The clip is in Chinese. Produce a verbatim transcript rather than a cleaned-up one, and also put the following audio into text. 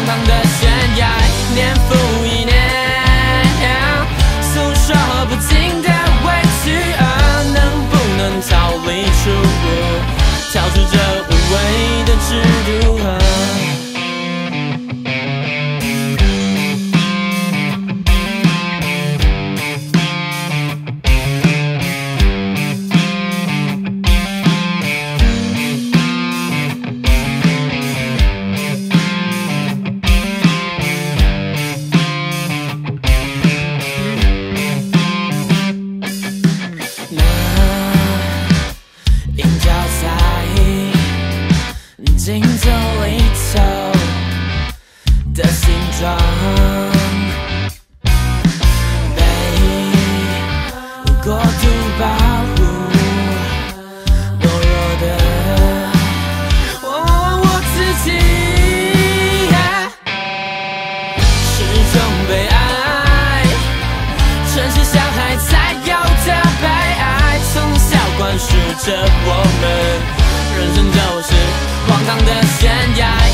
唐的悬崖，年复一年，诉说不尽的委屈，而能不能逃离出路，跳出这无谓的制度。镜头里头的形状，被过度保护，懦弱的我问我自己，是种悲哀，城市像海才有的悲哀，从小灌输着我们，人生就是荒唐的悬崖。